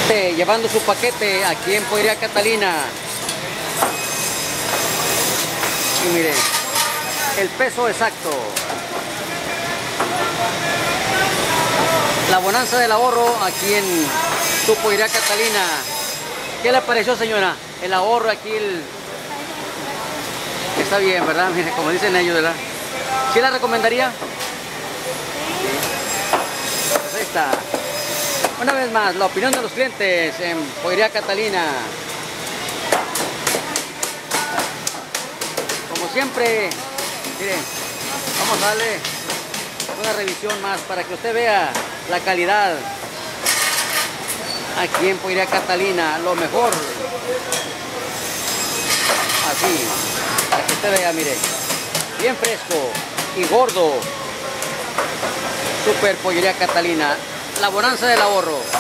Llevando su paquete aquí en Pollería Catalina. Y mire, el peso exacto. La bonanza del ahorro aquí en su Pollería Catalina. ¿Qué le pareció, señora? El ahorro aquí, está bien, ¿verdad? Mire, como dicen ellos, ¿verdad? ¿Sí la recomendaría? Pues ahí está. Una vez más, la opinión de los clientes en Pollería Catalina. Como siempre, miren, vamos a darle una revisión más para que usted vea la calidad aquí en Pollería Catalina, lo mejor. Así, para que usted vea, mire, bien fresco y gordo. Super Pollería Catalina. La bonanza del ahorro.